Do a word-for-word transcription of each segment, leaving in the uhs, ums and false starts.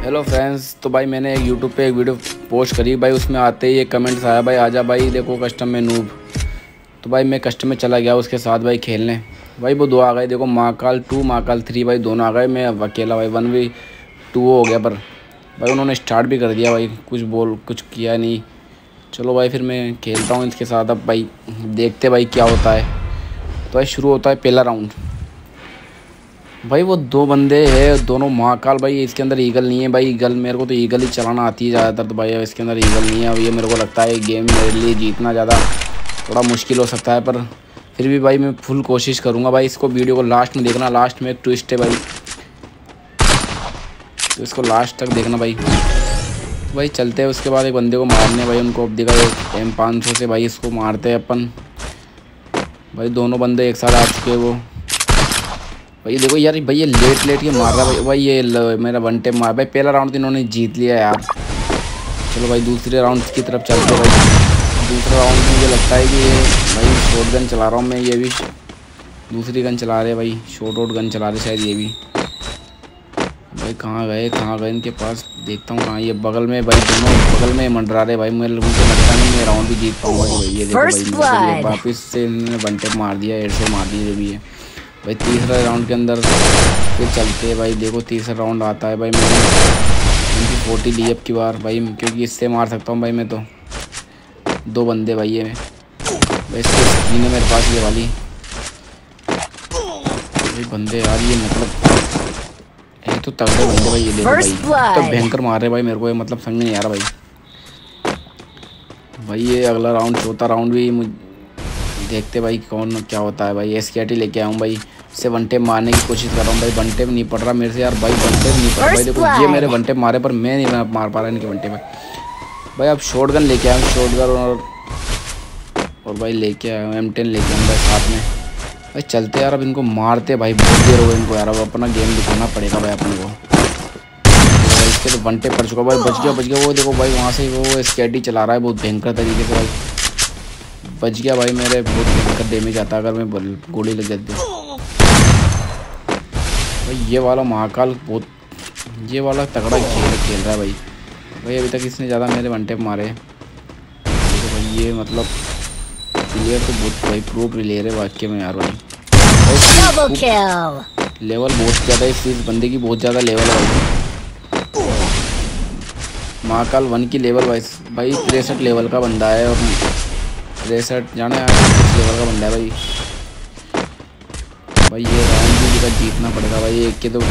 Hello friends, तो भाई मैंने एक यूट्यूब पे एक वीडियो पोस्ट करी भाई। उसमें आते ही एक कमेंट्स आया भाई, आजा भाई देखो कस्टम में नूब। तो भाई मैं कस्टम में चला गया उसके साथ भाई खेलने। भाई वो दो आ गए, देखो महाकाल टू महाकाल थ्री भाई दोनों आ गए। मैं अब अकेला भाई वन वी टू हो गया। पर भाई उन्होंने स्टार्ट भी कर दिया भाई, कुछ बोल कुछ किया नहीं। चलो भाई फिर मैं खेलता हूँ इसके साथ। अब भाई देखते भाई क्या होता है। तो भाई शुरू होता है पहला राउंड। भाई वो दो बंदे हैं, दोनों महाकाल भाई। इसके अंदर ईगल नहीं है भाई। ईगल मेरे को तो ईगल ही चलाना आती है ज़्यादातर। तो भाई इसके अंदर ईगल नहीं है। अब ये मेरे को लगता है गेम मेरे लिए जीतना ज़्यादा थोड़ा मुश्किल हो सकता है, पर फिर भी भाई मैं फुल कोशिश करूँगा भाई। इसको वीडियो को लास्ट में देखना, लास्ट में एक ट्विस्ट है भाई, तो इसको लास्ट तक देखना भाई। तो भाई चलते हैं उसके बाद एक बंदे को मारने भाई। उनको अब देखा एम पाँच सौ से भाई इसको मारते हैं अपन। भाई दोनों बंदे एक साथ आ चुके हैं वो भाई। देखो यार भाई ये लेट लेट ये मार रहा है भाई। भाई ये मेरा वन टेप मार भाई। पहला राउंड इन्होंने जीत लिया यार। चलो भाई दूसरे राउंड की तरफ चलते भाई। दूसरा राउंड में मुझे लगता है कि ये भाई शॉर्ट गन चला रहा हूँ मैं। ये भी दूसरी गन चला रहे भाई, शॉर्ट आउट गन चला रहे शायद ये भी। भाई कहाँ गए कहाँ गए इनके पास, देखता हूँ कहाँ। ये बगल में भाई, दोनों बगल में मंडरा रहे भाई। मेरे मुझे लगता नहीं मैं राउंड भी जीत पाऊँगा भाई। ये देखो भाई वापस से इन्होंने वन टेप मार दिया, एयर से मार दिया जो भी है भाई। तीसरा राउंड के अंदर फिर चलते हैं भाई। देखो तीसरा राउंड आता है भाई। मैंने उनकी फोर्टी ली अब की बार भाई, क्योंकि इससे मार सकता हूँ भाई मैं। तो दो बंदे भाई ये भाई, इसके स्क्रीन है मेरे पास ये वाली भाई। बंदे यार ये मतलब ये तो तगड़े बंदे भाई। ये देखो भाई तो भयंकर मार रहे भाई मेरे को। ये मतलब समझ में नहीं आ रहा भाई। भाई ये अगला राउंड चौथा राउंड भी मुझे देखते भाई कौन क्या होता है भाई। एस के टी लेके आऊँ भाई, इससे वन टेप मारने की कोशिश कर रहा हूँ भाई। वन टेप नहीं पड़ रहा मेरे से यार भाई, वन टेप नहीं पड़ रहा भाई। देखो ये मेरे वन टेप मारे पर मैं नहीं मार पा रहा इनके वन टेप भाई। अब शॉर्ट गन लेके आया हूँ, शॉर्ट गन और और भाई लेके आया हूँ एम टेन लेके आऊँ भाई साथ में भाई। चलते यार अब इनको मारते भाई। बहुत देर हो गई इनको यार। अब अपना गेम दिखाना पड़ेगा भाई अपने को। इसके तो वन टेप पड़ चुका भाई। बच गया बच गया वो देखो भाई, वहाँ से वो एस के टी चला रहा है बहुत भयंकर तरीके से भाई। बच गया भाई, मेरे बहुत भयंकर डैमेज आता अगर मैं गोली लग जाती भाई। ये वाला महाकाल बहुत ये वाला तगड़ा खेल खेल रहा है भाई। भाई अभी तक इसने ज़्यादा मेरे वन टेप मारे। तो भाई ये मतलब प्लेयर तो बहुत भाई प्रो प्लेयर है वाकई में यार भाई। लेवल बहुत ज़्यादा इस बंदे की, बहुत ज़्यादा लेवल है भाई। महाकाल वन की लेवल भाई भाई तिरसठ लेवल का बंदा है। और तिरसठ जाने कुछ लेवल का बंदा है भाई। भाई ये राउंड भी का जीतना पड़ेगा भाई एक के। तो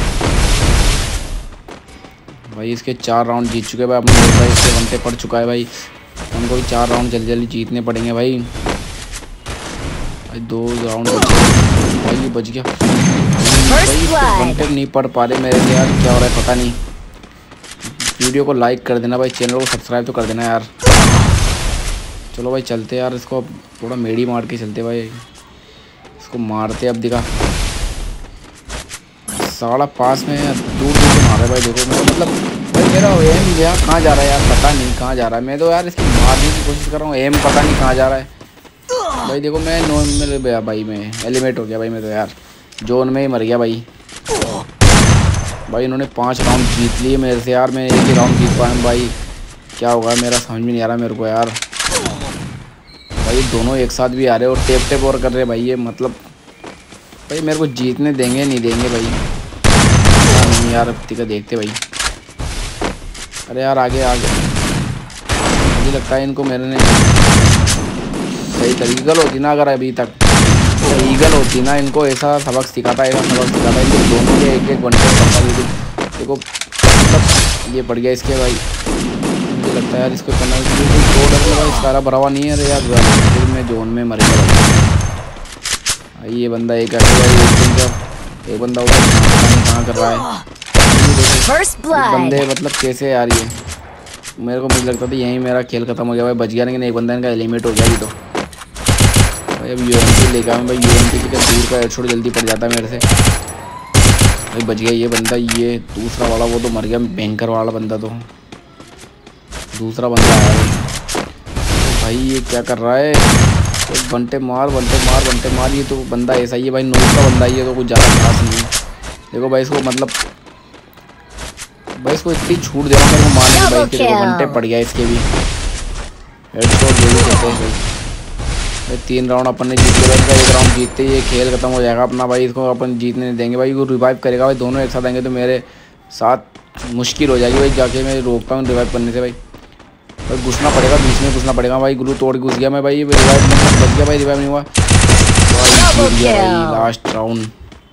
भाई इसके चार राउंड जीत चुके भाई अपने भाई। इसके वन टेप पड़ चुका है भाई। उनको भी चार राउंड जल्दी जल्दी जीतने पड़ेंगे भाई। भाई दो राउंड भाई ये बच गया भाई। वन टेप नहीं पड़ पा रहे मेरे से यार, क्या हो रहा है पता नहीं। वीडियो को लाइक कर देना भाई, चैनल को सब्सक्राइब तो कर देना यार। चलो भाई चलते यार, इसको अब थोड़ा मेडी मार के चलते भाई। इसको मारते अब दिखा साड़ा पास में दूर दूर से मार रहा है भाई। देखो मैं मतलब भाई मेरा एम गया कहाँ जा रहा है यार, पता नहीं कहाँ जा रहा है। मैं तो यार इसको मारने की कोशिश कर रहा हूँ, एम पता नहीं कहाँ जा रहा है भाई। देखो मैं नॉन में गया भाई, मैं एलिमेट हो गया भाई। मैं तो यार जोन में ही मर गया भाई। भाई इन्होंने पाँच राउंड जीत लिए मेरे से यार, मैं एक ही राउंड जीत पाया भाई। क्या होगा मेरा समझ में नहीं आ रहा मेरे को यार। भाई दोनों एक साथ भी आ रहे और टेप टेप और कर रहे भाई। ये मतलब भाई मेरे को जीतने देंगे नहीं देंगे भाई नहीं यार। अब का देखते भाई। अरे यार आगे आगे मुझे लगता है इनको मेरे ने सही तरीके ईगल होती ना, अगर अभी तक ईगल होती ना इनको ऐसा सबक सिखाता है, ऐसा सबक सिखाता है। इनको दोनों के एक एक वन टेप करता है। देखो मतलब ये पड़ गया इसके भाई। मुझे लगता है यार इसको करना भाई। इसका भरा हुआ नहीं है अरे यार, फिर मैं जोन में मर गया भाई। ये बंदा एक एक बंदा उधर कहाँ कर रहा है बंदे, मतलब कैसे यार। ये मेरे को मुझे लगता था यहीं मेरा खेल खत्म हो गया भाई। बच गया लेकिन एक बंदा इनका एलिमिनेट हो गया अभी तो भाई। अब यू एम पी लेकर आऊँ भाई। यू एम पी का दूर का हेडशॉट जल्दी पड़ जाता है मेरे से भाई। बच गया ये बंदा। ये दूसरा वाला वो तो मर गया, भयंकर वाला बंदा। तो दूसरा बंदा आया तो भाई ये क्या कर रहा है। तो वन टेप मार वन टेप मार वन टेप मार। ये तो बंदा ऐसा ही है भाई, नोट का बंदा ही है तो कुछ ज़्यादा खास नहीं है। देखो भाई इसको मतलब भाई इसको इतनी छूट दे रहा हूँ मेरे को मारने की भाई, कि देखो घंटे पड़ गया इसके भी। हेडशॉट जो भी कहते हैं भाई। भाई तीन राउंड अपन ने जीत लिया भाई, एक राउंड जीतते ही ये खेल खत्म हो जाएगा अपना भाई। इसको अपन जीतने नहीं देंगे भाई, वो रिवाइव करेगा भाई। दोनों एक साथ आएंगे तो मेरे साथ मुश्किल हो जाएगी भाई, जाके मैं रोकता हूँ रिवाइव करने से भाई। भाई घुसना पड़ेगा, बीच में घुसना पड़ेगा भाई। ग्लू तोड़ के घुस गया मैं भाई, रिवाइव बच गया भाई, रिवाइव नहीं हुआ भाई, जीत गया भाई लास्ट राउंड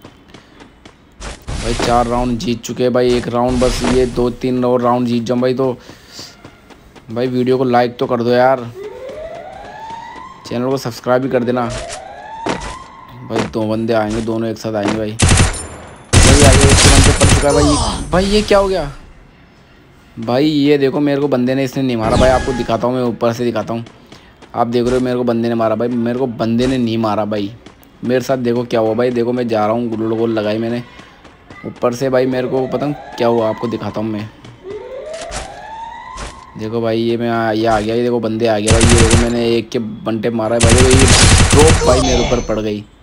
भाई। चार राउंड जीत चुके हैं भाई, एक राउंड बस, ये दो तीन और राउंड जीत जाऊँ भाई तो भाई वीडियो को लाइक तो कर दो यार, चैनल को सब्सक्राइब भी कर देना भाई। दो बंदे आएंगे, दोनों एक साथ आएंगे भाई। भाई आगे एक बंदे पड़ चुका है भाई। भाई ये क्या हो गया भाई? ये देखो मेरे को बंदे ने इसने नहीं मारा भाई, आपको दिखाता हूँ मैं, ऊपर से दिखाता हूँ। आप देख रहे हो मेरे को बंदे ने मारा भाई, मेरे को बंदे ने नहीं मारा भाई। मेरे साथ देखो क्या हुआ भाई, देखो मैं जा रहा हूँ, गोल गोल लगाई मैंने ऊपर से भाई, मेरे को पता क्या हुआ, आपको दिखाता हूँ मैं। देखो भाई ये मैं ये आ गया, ये देखो बंदे आ गया भाई। ये देखो मैंने एक के बंटे मारा है भाई, ये ड्रॉप भाई मेरे ऊपर पड़ गई।